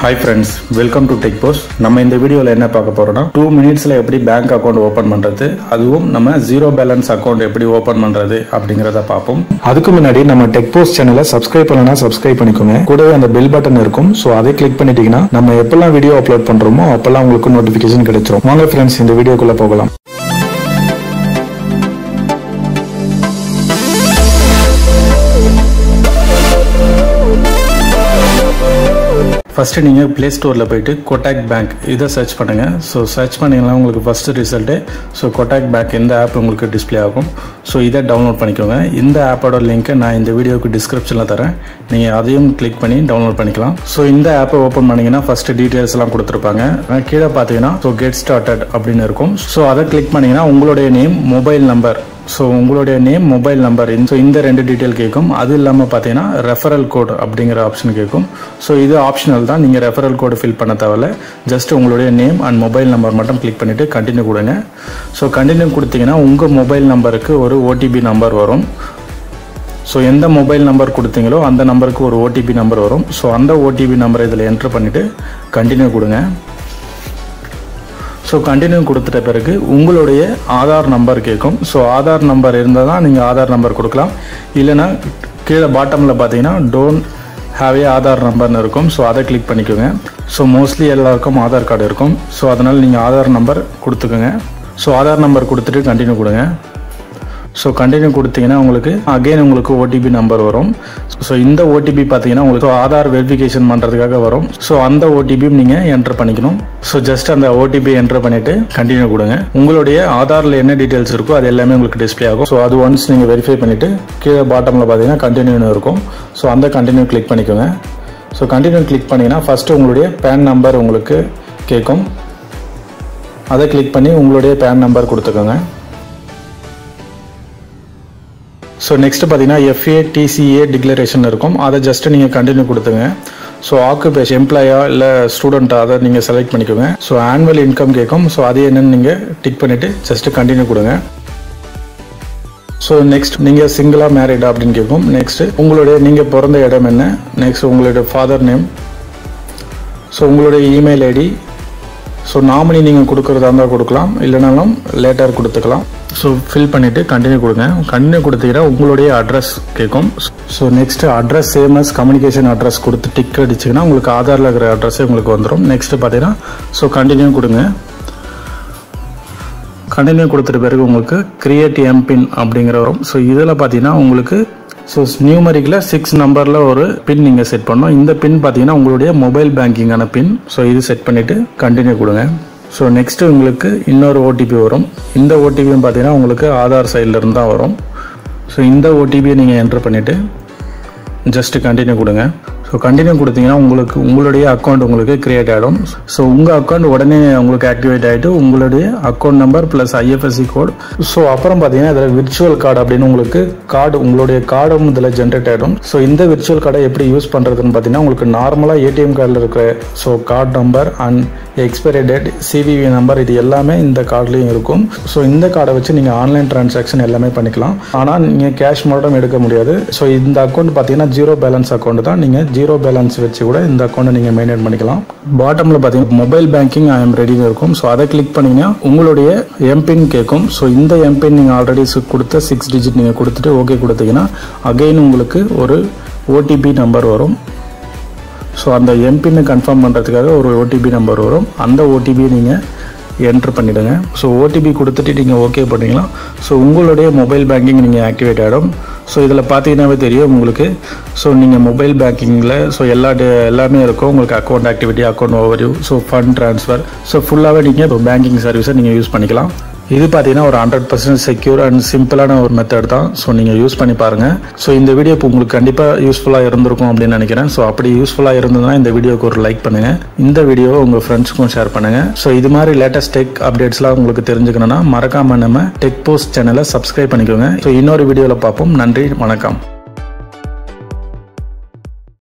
Hi friends, welcome to Tech Post. நம்ம இந்த வீடியோல என்ன பார்க்க போறோம்னா 2 minutesல எப்படி பேங்க் அக்கவுண்ட் ஓபன் பண்றது, அதுவும் நம்ம ஜீரோ பேலன்ஸ் அக்கவுண்ட் எப்படி ஓபன் பண்றது அப்படிங்கறத பார்ப்போம். அதுக்கு முன்னாடி நம்ம Tech Post சேனலை சப்ஸ்கிரைப் பண்ணலனா சப்ஸ்கிரைப் பண்ணிக்கோங்க. கூடவே அந்த பெல் பட்டன் இருக்கும். சோ அதை கிளிக் பண்ணிட்டீங்கன்னா நம்ம எப்பெல்லாம் வீடியோ அப்லோட் பண்றோமோ அப்பெல்லாம் உங்களுக்கு நோட்டிஃபிகேஷன் கிடைச்சிரும். வாங்க फ्रेंड्स இந்த வீடியோக்குள்ள போகலாம். ஃபர்ஸ்ட் நீங்கள் ப்ளே ஸ்டோரில் போயிட்டு கொட்டாக் பேங்க் இதை சர்ச் பண்ணுங்கள். ஸோ சர்ச் பண்ணிங்கன்னா உங்களுக்கு ஃபஸ்ட்டு ரிசல்ட்டு கொட்டாக் பேங்க் இந்த ஆப் உங்களுக்கு டிஸ்பிளே ஆகும். ஸோ இதை டவுன்லோட் பண்ணிக்கோங்க. இந்த ஆப்போட லிங்க்கை நான் இந்த வீடியோக்கு டிஸ்கிரிப்ஷனில் தரேன், நீங்கள் அதையும் கிளிக் பண்ணி டவுன்லோட் பண்ணிக்கலாம். ஸோ இந்த ஆப்பை ஓப்பன் பண்ணிங்கன்னா ஃபஸ்ட்டு டீட்டெயில்ஸ் எல்லாம் கொடுத்துருப்பாங்க. கீழே பார்த்தீங்கன்னா கெட் ஸ்டார்டட் அப்படின்னு இருக்கும். ஸோ அதை கிளிக் பண்ணிங்கன்னா உங்களுடைய நேம், மொபைல் நம்பர், ஸோ உங்களுடைய நேம், மொபைல் நம்பர், ஸோ இந்த ரெண்டு டீட்டெயில் கேட்கும். அது இல்லாமல் பார்த்தீங்கன்னா ரெஃபரல் கோட் அப்படிங்கிற ஆப்ஷன் கேட்கும். ஸோ இது ஆப்ஷனல் தான், நீங்கள் ரெஃபரல் கோடு ஃபில் பண்ண தேவையில்ல. ஜஸ்ட் உங்களுடைய நேம் அண்ட் மொபைல் நம்பர் மட்டும் கிளிக் பண்ணிவிட்டு கண்டினியூ கொடுங்க. ஸோ கண்டினியூ கொடுத்தீங்கன்னா உங்கள் மொபைல் நம்பருக்கு ஒரு ஓடிபி நம்பர் வரும். ஸோ எந்த மொபைல் நம்பர் கொடுத்தீங்களோ அந்த நம்பருக்கு ஒரு ஓடிபி நம்பர் வரும். ஸோ அந்த ஓடிபி நம்பரை இதில் என்ட்ரு பண்ணிவிட்டு கண்டினியூ கொடுங்க. ஸோ கண்டினியூ கொடுத்துட்ட பிறகு உங்களுடைய ஆதார் நம்பர் கேட்கும். ஸோ ஆதார் நம்பர் இருந்தால் தான் நீங்கள் ஆதார் நம்பர் கொடுக்கலாம். இல்லைனா கீழே பாட்டமில் பார்த்தீங்கன்னா டோன்ட் ஹாவ் ஏ ஆதார் நம்பர்னு இருக்கும். ஸோ அதை கிளிக் பண்ணிக்கோங்க. ஸோ மோஸ்ட்லி எல்லாருக்கும் ஆதார் கார்டு இருக்கும். ஸோ அதனால் நீங்கள் ஆதார் நம்பர் கொடுத்துக்கோங்க. ஸோ ஆதார் நம்பர் கொடுத்துட்டு கண்டினியூ கொடுங்க. ஸோ கண்டினியூ கொடுத்தீங்கன்னா உங்களுக்கு அகெயின் உங்களுக்கு ஓடிபி நம்பர் வரும். ஸோ இந்த ஓடிபி பார்த்தீங்கன்னா உங்களுக்கு ஆதார் வெரிஃபிகேஷன் பண்ணுறதுக்காக வரும். ஸோ அந்த ஓடிபி நீங்கள் என்டர் பண்ணிக்கணும். ஸோ ஜஸ்ட் அந்த ஓடிபி என்டர் பண்ணிவிட்டு கண்டினியூ கொடுங்க. உங்களுடைய ஆதாரில் என்ன டீட்டெயில்ஸ் இருக்கோ அது எல்லாமே உங்களுக்கு டிஸ்பிளே ஆகும். ஸோ அது ஒன்ஸ் நீங்கள் வெரிஃபை பண்ணிவிட்டு கீழே பாட்டமில் பார்த்தீங்கன்னா கண்டினியூன்னு இருக்கும். ஸோ அந்த கண்டினியூ கிளிக் பண்ணிக்கோங்க. ஸோ கண்டினியூ கிளிக் பண்ணிங்கன்னா ஃபஸ்ட்டு உங்களுடைய பேன் நம்பர் உங்களுக்கு கேட்கும். அதை கிளிக் பண்ணி உங்களுடைய பேன் நம்பர் கொடுத்துக்கோங்க. ஸோ நெக்ஸ்ட் பார்த்தீங்கன்னா FATCA டிக்ளரேஷன் இருக்கும். அதை ஜஸ்ட் நீங்கள் கண்டினியூ கொடுத்துங்க. ஸோ ஆக்குபேஷன் எம்ப்ளாயா இல்லை ஸ்டூடெண்ட்டா அதை நீங்கள் செலக்ட் பண்ணிக்கோங்க. ஸோ ஆனுவல் இன்கம் கேட்கும். ஸோ அது என்னன்னு நீங்கள் டிக் பண்ணிவிட்டு ஜஸ்ட் கண்டினியூ கொடுங்க. ஸோ நெக்ஸ்ட் நீங்கள் சிங்கிளா மேரிடா அப்படின்னு கேட்கும். நெக்ஸ்ட் உங்களுடைய நீங்கள் பிறந்த இடம் என்ன, நெக்ஸ்ட் உங்களுடைய ஃபாதர் நேம், ஸோ உங்களுடைய இமெயில் ஐடி, ஸோ நாமினி நீங்கள் கொடுக்குறதா இருந்தால் கொடுக்கலாம், இல்லைனாலும் லேட்டர் கொடுத்துக்கலாம். ஸோ ஃபில் பண்ணிவிட்டு கண்டினியூ கொடுங்க. கண்டினியூ கொடுத்தீங்கன்னா உங்களுடைய அட்ரஸ் கேட்கும். So next address same as communication address கொடுத்து டிக் அடிச்சிங்கன்னா உங்களுக்கு ஆதாரில் இருக்கிற அட்ரஸே உங்களுக்கு வந்துடும். நெக்ஸ்ட் பார்த்தீங்கன்னா ஸோ கண்டினியூ கொடுங்க. கண்டினியூ கொடுத்துட்ட பிறகு உங்களுக்கு கிரியேட் எம்பின் அப்படிங்கிற வரும். ஸோ இதில் பார்த்தீங்கன்னா உங்களுக்கு ஸோ நியூமரிக்கில் 6 நம்பரில் ஒரு பின் நீங்கள் செட் பண்ணணும். இந்த பின் பார்த்தீங்கன்னா உங்களுடைய மொபைல் பேங்கிங்கான பின். ஸோ இது செட் பண்ணிவிட்டு கண்டினியூ கொடுங்க. ஸோ நெக்ஸ்ட்டு உங்களுக்கு இன்னொரு ஓடிபி வரும். இந்த ஓடிபியும் பார்த்தீங்கன்னா உங்களுக்கு ஆதார் சைட்லேருந்து தான் வரும். ஸோ இந்த ஓடிபியை நீங்கள் என்ட்ரு பண்ணிவிட்டு ஜஸ்ட்டு கண்டினியூ கொடுங்க. ஸோ கண்டினியூ கொடுத்தீங்கன்னா உங்களுக்கு உங்களுடைய அக்கௌண்ட் உங்களுக்கு கிரியேட் ஆகிடும். ஸோ உங்கள் அக்கௌண்ட் உடனே உங்களுக்கு ஆக்டிவேட் ஆகிட்டு உங்களுடைய account number plus IFSC code. So அப்புறம் பார்த்தீங்கன்னா இதில் விர்ச்சுவல் கார்டு அப்படின்னு உங்களுக்கு கார்டு உங்களுடைய கார்டும் இதில் ஜென்ரேட் ஆகிடும். ஸோ இந்த விர்ச்சுவல் கார்டை எப்படி யூஸ் பண்ணுறதுன்னு பார்த்தீங்கன்னா உங்களுக்கு நார்மலாக ATM கார்டில் இருக்கிற so card number and expiry date, CVV number இது எல்லாமே இந்த கார்டுலேயும் இருக்கும். ஸோ இந்த கார்டை வச்சு நீங்கள் ஆன்லைன் டிரான்சாக்ஷன் எல்லாமே பண்ணிக்கலாம். ஆனால் நீங்கள் கேஷ் மட்டும் எடுக்க முடியாது. ஸோ இந்த அக்கௌண்ட் பார்த்தீங்கன்னா ஜீரோ பேலன்ஸ் அக்கௌண்ட் தான். நீங்கள் ஜீரோ பேலன்ஸ் வச்சு கூட இந்த அக்கௌண்ட்டை நீங்கள் மெயின்டைன் பண்ணிக்கலாம். பாட்டமில் பார்த்தீங்கன்னா மொபைல் பேங்கிங் ஐ எம் ரெடின்னு இருக்கும். ஸோ அதை கிளிக் பண்ணிங்கன்னா உங்களுடைய எம்பின் கேட்கும். ஸோ இந்த எம்பின் நீங்கள் ஆல்ரெடி கொடுத்த 6 டிஜிட் நீங்கள் கொடுத்துட்டு ஓகே கொடுத்தீங்கன்னா அகெயின் உங்களுக்கு ஒரு ஓடிபி நம்பர் வரும். ஸோ அந்த எம்பின்னு கன்ஃபார்ம் பண்ணுறதுக்காக ஒரு ஓடிபி நம்பர் வரும். அந்த ஓடிபியை நீங்கள் என்ட்ரு பண்ணிவிடுங்க. ஸோ ஓடிபி கொடுத்துட்டு நீங்கள் ஓகே பண்ணிக்கலாம். ஸோ உங்களுடைய மொபைல் பேங்கிங் நீங்கள் ஆக்டிவேட் ஆகிடும். ஸோ இதில் பார்த்தீங்கன்னாவே தெரியும் உங்களுக்கு. ஸோ நீங்கள் மொபைல் பேங்கிங்கில் ஸோ எல்லாமே இருக்கும். உங்களுக்கு account activity, account overview, so fund transfer, so ஃபுல்லாகவே நீங்கள் பேங்கிங் சர்வீஸை நீங்கள் யூஸ் பண்ணிக்கலாம். இது பார்த்தீங்கன்னா ஒரு 100% செக்யூர் அண்ட் சிம்பிளான ஒரு மெத்தட் தான். ஸோ நீங்கள் யூஸ் பண்ணி பாருங்கள். ஸோ இந்த வீடியோ இப்போ உங்களுக்கு கண்டிப்பாக யூஸ்ஃபுல்லாக இருந்திருக்கும் அப்படின்னு நினைக்கிறேன். ஸோ அப்படி யூஸ்ஃபுல்லாக இருந்ததுன்னா இந்த வீடியோக்கு ஒரு லைக் பண்ணுங்கள். இந்த வீடியோவை உங்கள் ஃப்ரெண்ட்ஸுக்கும் ஷேர் பண்ணுங்கள். ஸோ இது மாதிரி லேட்டஸ்ட் டெக் அப்டேட்ஸ்லாம் உங்களுக்கு தெரிஞ்சுக்கணும்னா மறக்காமல் நம்ம டெக் போஸ்ட் சேனலை சப்ஸ்கிரைப் பண்ணிக்கோங்க. ஸோ இன்னொரு வீடியோவில் பார்ப்போம். நன்றி, வணக்கம்.